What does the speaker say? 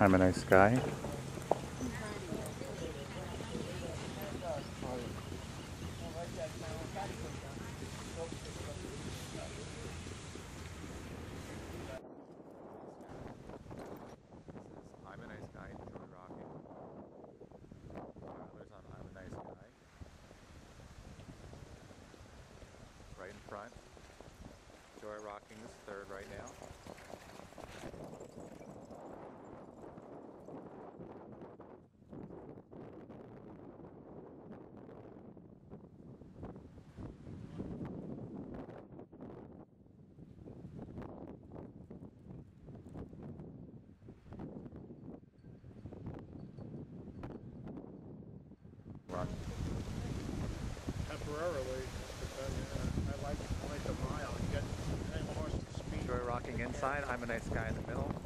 I'm a Nice Guy. I'm a Nice Guy, Enjoy Rocking. Others on I'm a Nice Guy. Right in front. Joy Rocking is third right now. Run. Temporarily, I like the mile. You get 10 horses speed. Joy Rocking inside, I'm a Nice Guy in the middle.